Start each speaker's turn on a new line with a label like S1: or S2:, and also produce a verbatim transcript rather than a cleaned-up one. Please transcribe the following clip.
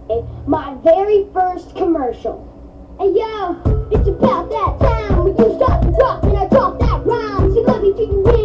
S1: My very first commercial. Hey yo, it's about that time when you start to rock and I drop that rhyme. So let me treat you